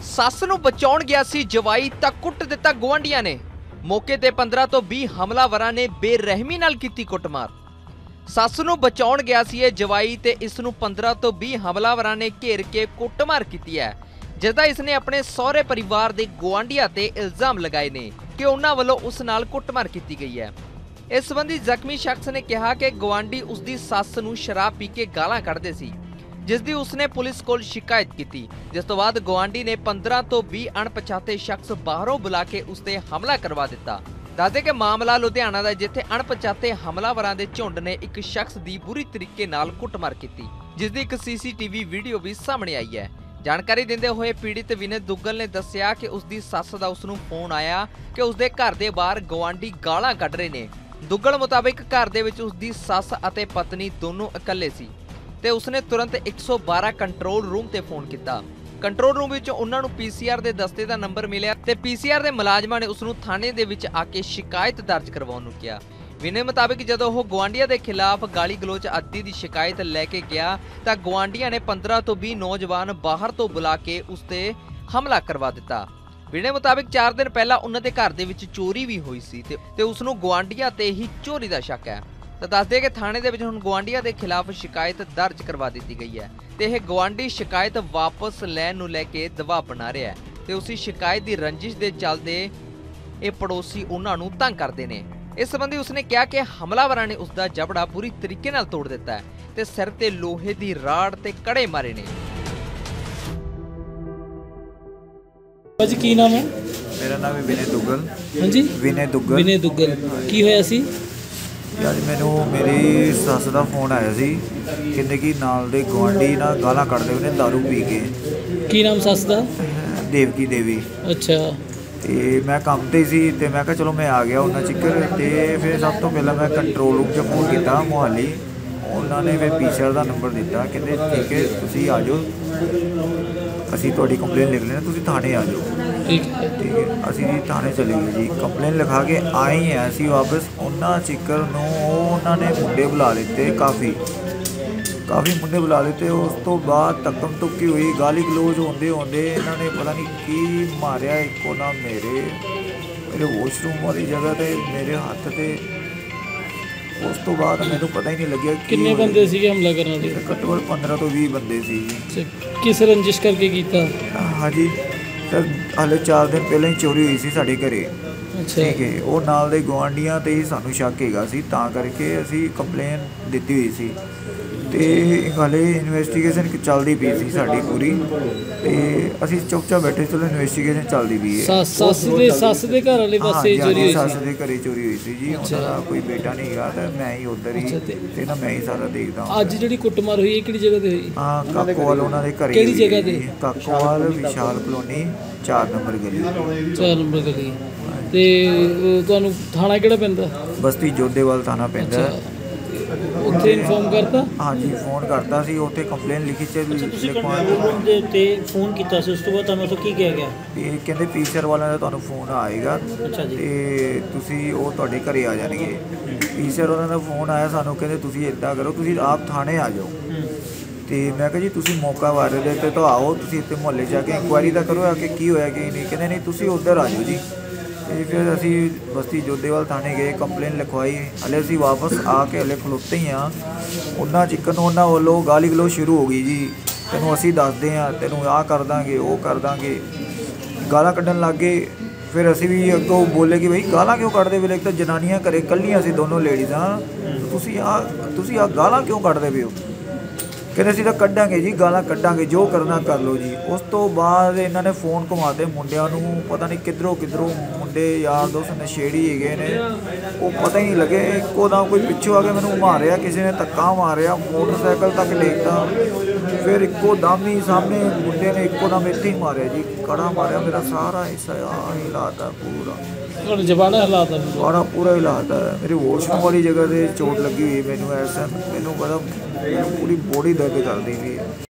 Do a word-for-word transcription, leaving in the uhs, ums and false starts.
ਸੱਸ ਨੂੰ ਬਚਾਉਣ ਗਿਆ ਸੀ ਜਵਾਈ ਤਾਂ ਕੁੱਟ ਦਿੱਤਾ ਗੁਆਂਢੀਆਂ ਨੇ। ਮੌਕੇ ਤੇ ਪੰਦਰਾਂ ਤੋਂ ਵੀਹ ਹਮਲਾਵਰਾਂ ਨੇ ਬੇਰਹਿਮੀ ਨਾਲ ਕੀਤੀ ਕੁੱਟਮਾਰ। ਸੱਸ ਨੂੰ ਬਚਾਉਣ ਗਿਆ ਸੀ ਇਹ ਜਵਾਈ ਤੇ ਇਸ ਨੂੰ ਪੰਦਰਾਂ ਤੋਂ ਵੀਹ ਹਮਲਾਵਰਾਂ ਨੇ ਘੇਰ ਕੇ ਕੁੱਟਮਾਰ ਕੀਤੀ ਹੈ, ਜਿਸਦਾ ਇਸ ਨੇ ਆਪਣੇ ਸਹੁਰੇ ਪਰਿਵਾਰ ਦੇ ਗੁਆਂਢੀਆਂ ਤੇ ਇਲਜ਼ਾਮ ਲਗਾਏ ਨੇ ਕਿ ਉਹਨਾਂ ਵੱਲੋਂ ਉਸ ਨਾਲ ਕੁੱਟਮਾਰ ਕੀਤੀ ਗਈ ਹੈ। ਇਸ ਸੰਬੰਧੀ ਜ਼ਖਮੀ ਸ਼ਖਸ ਨੇ ਕਿਹਾ ਕਿ ਗੁਆਂਢੀ ਉਸ ਦੀ ਸੱਸ ਨੂੰ ਸ਼ਰਾਬ ਪੀ ਕੇ ਗਾਲਾਂ ਕੱਢਦੇ ਸੀ, जिस दी उसने पुलिस को शिकायत की, जिस तो बाद गुआंढी ने पंद्रह तो बीस अणपछाते शख्स बाहरों बुला के उसते हमला करवा दिता। दसदे कि मामला लुधियाना दा, जिथे अणपछाते हमलावरां दे झुंड ने एक शख्स की बुरी तरीके नाल कुटमार की, जिस दी एक सीसीटीवी वीडियो भी सामने आई है। जानकारी देंदे होए पीड़ित विनय दुग्गल ने दस्सिया कि उसकी सੱਸ दा उसनूं फोन आया कि उसके घर के बाहर गुआंढी गालां कढ रहे ने। दुग्गल मुताबिक घर दे विच उसकी सੱਸ अते पत्नी दोनों इकल्ले सी ते उसने तुरंत एक सौ बारह कंट्रोल रूम ते फोन किया। कंट्रोल रूम विच उन्हां नूं पीसीआर दे दस्ते दा नंबर मिलिया ते पीसीआर दे मुलाजमां ने उसनूं थाणे दे विच आके शिकायत दर्ज करवाउण नूं किहा। विनय मुताबिक जदों ओह गुआंढीआं दे खिलाफ गाली गलोच आदि दी शिकायत लैके गया तां गुआंढीआं ने पंद्रह तो बीस नौजवान बाहर तो बुला के उस ते हमला करवा दिता। विनय मुताबिक चार दिन पहला उन्हां दे घर दे विच चोरी भी होई सी ते उसनूं गुआंढीआं ते ही चोरी दा शक है। तो दस दे कि थाने दे विच हुण गुआंढीआं दे खिलाफ शिकायत दर्ज करवा दी गई है ते यह गुआंढी शिकायत वापस लैण नूं लैके दबाव बना रहा है ते उसी शिकायत की रंजिश के चलते ये पड़ोसी उन्हां नूं तंग करते हैं। इस संबंधी उसने कहा कि हमलावरां ने उसका जबड़ा बुरी तरीके नाल तोड़ दिता है ते सिर ते लोहे की राड़ ते कड़े मारे ने। भाजी की नाम है? मेरा नाम है विनय दुग्गल। हाँ जी, विनय दुग्गल। विनय दुग्गल की होया सी? यार मैनू मेरी सੱਸ ਦਾ फोन आया सी, कहते कि नाल दे गुआंढी ना गालां कढदे ने दारू पी के। की नाम सੱਸ ਦਾ? देवकी देवी। अच्छा। ਤੇ मैं ਕੰਮ ਤੇ ਸੀ ਤੇ मैं कहा चलो मैं आ गया ਉਹਨਾਂ ਚਿਕਰ ਤੇ ਫਿਰ ਸਭ ਤੋਂ ਪਹਿਲਾਂ मैं कंट्रोल रूम 'ਚ ਫੋਨ ਕੀਤਾ ਮੁਹਾਲੀ। ਉਹਨਾਂ ਨੇ ਫਿਰ ਪੀਸੀਆਰ ਦਾ ਨੰਬਰ ਦਿੱਤਾ, ਕਹਿੰਦੇ ਠੀਕ ਹੈ ਤੁਸੀਂ ਆ ਜਾਓ, ਅਸੀਂ ਤੁਹਾਡੀ ਕੰਪਲੇਨ ਲਿਖ ਲੈਣਾ, ਤੁਸੀਂ ਥਾਣੇ ਆ ਜਾਓ। ठीक है ठीक है, ਅਸੀਂ ਜੀ ਥਾਣੇ ਚਲੇ ਗਏ ਜੀ, ਕੰਪਲੇਨ ਲਿਖਾ ਕੇ ਆਏ ਹਾਂ ਅਸੀਂ ਵਾਪਸ। ਉਹਨਾਂ ਚਿਕਰ ਨੂੰ ਉਹਨਾਂ ਨੇ ਮੁੰਡੇ ਬੁਲਾ ਲਿੱਤੇ, ਕਾਫੀ ਕਾਫੀ ਮੁੰਡੇ ਬੁਲਾ ਲਿੱਤੇ। ਉਸ ਤੋਂ ਬਾਅਦ ਧੱਕਮ ਧੁੱਕੀ ਹੋਈ, ਗਾਲੀ ਗਲੋਚ ਹੁੰਦੇ ਹੁੰਦੇ ਇਹਨਾਂ ਨੇ ਪਤਾ ਨਹੀਂ ਕੀ ਮਾਰਿਆ ਇੱਕੋ ਨਾ ਮੇਰੇ ਮੇਰੇ ਵਾਸ਼ਰੂਮ ਵਾਲੀ ਜਗ੍ਹਾ 'ਤੇ ਮੇਰੇ ਹੱਥ 'ਤੇ। ਉਸ ਤੋਂ ਬਾਅਦ ਮੈਨੂੰ ਪਤਾ ਹੀ ਨਹੀਂ ਲੱਗਿਆ ਕਿੰਨੇ ਬੰਦੇ ਸੀਗੇ ਹਮਲਾ ਕਰਨ ਵਾਲੇ? ਘੱਟੋ ਘੱਟ ਪੰਦਰਾਂ ਤੋਂ ਵੀਹ ਬੰਦੇ ਸੀ ਜੀ। ਕਿਸ ਰੰਜਿਸ਼ ਕਰਕੇ ਕੀਤਾ? ਹਾਂਜੀ ਸਰ, ਹਾਲੇ ਚਾਰ ਦਿਨ ਪਹਿਲਾਂ ਹੀ ਚੋਰੀ ਹੋਈ ਸੀ ਸਾਡੇ ਘਰੇ। ਅੱਛਾ ਠੀਕ ਹੈ, ਉਹ ਨਾਲ ਦੇ ਗੁਆਂਢੀਆਂ 'ਤੇ ਹੀ ਸਾਨੂੰ ਸ਼ੱਕ ਹੈਗਾ ਸੀ, ਤਾਂ ਕਰਕੇ ਅਸੀਂ ਕੰਪਲੇਨ ਦਿੱਤੀ ਹੋਈ ਸੀ ਤੇ ਹਾਲੇ ਇਨਵੈਸਟੀਗੇਸ਼ਨ ਚੱਲਦੀ ਪਈ ਸੀ ਸਾਡੀ ਪੂਰੀ ਤੇ ਅਸੀਂ ਚੁੱਪਚਾਪ ਬੈਠੇ, ਚਲੋ ਇਨਵੈਸਟੀਗੇਸ਼ਨ ਚੱਲਦੀ ਪਈ ਹੈ। ਸੱਸ ਦੇ ਸੱਸ ਦੇ ਘਰ ਵਾਲੇ ਪਾਸੇ ਚੋਰੀ ਹੋਈ ਸੀ? ਸੱਸ ਦੇ ਘਰੇ ਚੋਰੀ ਹੋਈ ਸੀ ਜੀ। ਉਹਨਾਂ ਦਾ ਕੋਈ ਬੇਟਾ ਨਹੀਂ ਹੈਗਾ ਤੇ ਮੈਂ ਹੀ ਉੱਧਰ ਹੀ ਤੇ ਨਾ ਮੈਂ ਹੀ ਸਾਰਾ ਦੇਖਦਾ। ਅੱਜ ਜਿਹੜੀ ਕੁੱਟਮਾਰ ਹੋਈ ਇਹ ਕਿਹੜੀ ਜਗ੍ਹਾ ਤੇ ਹੋਈ? ਹਾਂ, ਕਾਕੋਵਾਲ ਉਹਨਾਂ ਦੇ ਘਰੇ। ਕਿਹੜੀ ਜਗ੍ਹਾ ਤੇ? ਕਾਕੋਵਾਲ ਵਿਸ਼ਾਲ ਕਲੋਨੀ ਚਾਰ ਨੰਬਰ ਗਲੀ। ਚਾਰ ਨੰਬਰ ਗਲੀ। ਤੇ ਤੁਹਾਨੂੰ ਥਾਣਾ ਕਿਹੜਾ ਪੈਂਦਾ? ਬਸਤੀ ਜੋਧੇਵਾਲ ਥਾਣਾ ਪੈਂਦਾ। ਉੱਥੇ ਇਨਫੋਰਮ ਕਰਤਾ? ਹਾਂਜੀ ਫੋਨ ਕਰਤਾ ਸੀ, ਉੱਥੇ ਕੰਪਲੇਨ ਲਿਖੀ ਚ ਦੇ ਉੱਤੇ ਫੋਨ ਕੀਤਾ ਸੀ। ਉਸ ਤੋਂ ਬਾਅਦ ਤੁਹਾਨੂੰ ਉੱਥੇ ਕੀ ਕਿਹਾ ਗਿਆ? ਇਹ ਕਹਿੰਦੇ ਪੀਸੀਆਰ ਵਾਲਿਆਂ ਦਾ ਤੁਹਾਨੂੰ ਫੋਨ ਆਏਗਾ ਤੇ ਤੁਸੀਂ ਉਹ ਤੁਹਾਡੇ ਘਰੇ ਆ ਜਾਣਗੇ। ਪੀਸੀਆਰ ਉਹਨਾਂ ਦਾ ਫੋਨ ਆਇਆ ਸਾਨੂੰ, ਕਹਿੰਦੇ ਤੁਸੀਂ ਇੱਦਾਂ ਕਰੋ, ਤੁਸੀਂ ਆਪ ਥਾਣੇ ਆ ਜਾਓ। ਤੇ ਮੈਂ ਕਿਹਾ ਜੀ ਤੁਸੀਂ ਮੌਕਾ ਵਾਰੇ ਦੇ ਤੇ ਤਾਂ ਆਓ, ਤੁਸੀਂ ਇੱਥੇ ਮੁਹੱਲੇ ਜਾ ਕੇ ਇਨਕੁਆਇਰੀ ਤਾਂ ਕਰੋ ਆ ਕਿ ਕੀ ਹੋਇਆ ਕੀ ਨਹੀਂ। ਕਹਿੰਦੇ ਨਹੀਂ ਤੁਸੀਂ ਉੱਧਰ ਆ ਜਾਓ ਜੀ। ਤੇ ਫਿਰ ਅਸੀਂ ਬਸਤੀ ਜੋਧੇਵਾਲ ਥਾਣੇ ਗਏ, ਕੰਪਲੇਨ ਲਿਖਵਾਈ। ਹਲੇ ਅਸੀਂ ਵਾਪਸ ਆ ਕੇ ਹਲੇ ਖਲੋਤੇ ਹੀ ਹਾਂ। ਉਹਨਾਂ ਚਿਕਨ ਨੂੰ ਉਹਨਾਂ ਵੱਲੋਂ ਗਾਲੀ ਗਲੋਚ ਸ਼ੁਰੂ ਹੋ ਗਈ ਜੀ, ਤੈਨੂੰ ਅਸੀਂ ਦੱਸਦੇ ਹਾਂ, ਤੈਨੂੰ ਆਹ ਕਰ ਦਾਂਗੇ, ਉਹ ਕਰ ਦਾਂਗੇ, ਗਾਲਾਂ ਕੱਢਣ ਲੱਗ ਗਏ। ਫਿਰ ਅਸੀਂ ਵੀ ਅੱਗੋਂ ਬੋਲੇ ਕਿ ਬਈ ਗਾਲਾਂ ਕਿਉਂ ਕੱਢਦੇ ਵੇਲੇ, ਇੱਕ ਤਾਂ ਜਨਾਨੀਆਂ ਘਰੇ ਇਕੱਲੀਆਂ ਸੀ ਦੋਨੋਂ ਲੇਡੀਜ਼ਾਂ, ਤੁਸੀਂ ਆਹ ਤੁਸੀਂ ਆਹ ਗਾਲਾਂ ਕਿਉਂ ਕੱਢਦੇ ਪਏ ਹੋ? ਕਹਿੰਦੇ ਅਸੀਂ ਤਾਂ ਕੱਢਾਂਗੇ ਜੀ, ਗਾਲਾਂ ਕੱਢਾਂਗੇ, ਜੋ ਕਰਨਾ ਕਰ ਲਓ ਜੀ। ਉਸ ਤੋਂ ਬਾਅਦ ਇਹਨਾਂ ਨੇ ਫੋਨ ਘੁਮਾਤੇ ਮੁੰਡਿਆਂ ਨੂੰ, ਪਤਾ ਨਹੀਂ ਕਿੱਧਰੋਂ ਕਿੱਧਰੋਂ ਮੁੰਡੇ ਯਾਰ ਦੋਸਤ ਨਸ਼ੇੜੀ ਹੈਗੇ ਨੇ, ਉਹ ਪਤਾ ਹੀ ਨਹੀਂ ਲੱਗੇ। ਇੱਕੋ ਦਮ ਕੋਈ ਪਿੱਛੋਂ ਆ ਕੇ ਮੈਨੂੰ ਮਾਰਿਆ, ਕਿਸੇ ਨੇ ਧੱਕਾ ਮਾਰਿਆ, ਮੋਟਰਸਾਈਕਲ ਤੱਕ ਡੇਗਤਾ। ਫਿਰ ਇੱਕੋ ਦਮ ਹੀ ਸਾਹਮਣੇ ਮੁੰਡੇ ਨੇ ਇੱਕੋ ਦਮ ਇੱਥੇ ਹੀ ਮਾਰਿਆ ਜੀ, ਕੜਾ ਮਾਰਿਆ। ਮੇਰਾ ਸਾਰਾ ਹਿੱਸਾ ਆਹ ਹੀ ਲਾਤਾ ਪੂਰਾ, ਜਬਾਨਾ ਹਾਲਾਤ ਸਾਰਾ ਪੂਰਾ ਹੀ ਲਾਤਾ। ਮੇਰੀ ਵਾਸ਼ਰੂਮ ਵਾਲੀ ਜਗ੍ਹਾ 'ਤੇ ਚੋਟ ਲੱਗੀ ਹੋਈ ਮੈਨੂੰ। ਐਸਾ ਮੈਨੂੰ ਪਤਾ ਪੂਰੀ ਬੋਡੀ ਦਰਦ ਕਰਦੀ ਵੀ ਹੈ।